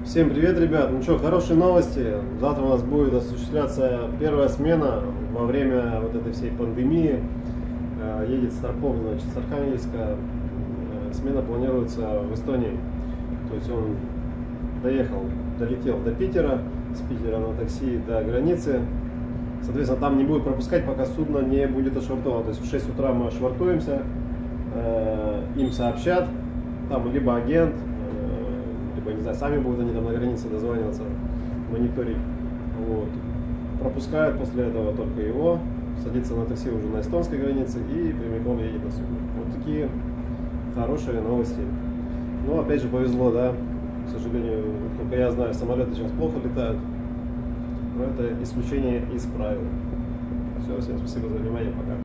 Всем привет, ребят! Ну что, хорошие новости. Завтра у нас будет осуществляться первая смена во время вот этой всей пандемии. Едет Старпом, значит, с Архангельска. Смена планируется в Эстонии. То есть он долетел до Питера, с Питера на такси до границы. Соответственно, там не будет пропускать, пока судно не будет ошвартовано. То есть в 6 утра мы ошвартуемся, им сообщат, там либо агент, либо, не знаю, сами будут они там на границе дозваниваться, мониторить. Вот. Пропускают после этого только его, садится на такси уже на эстонской границе и прямиком едет на судно. Вот такие хорошие новости. Ну, опять же, повезло, да. К сожалению, только я знаю, самолеты сейчас плохо летают. Но это исключение из правил. Все, всем спасибо за внимание, пока.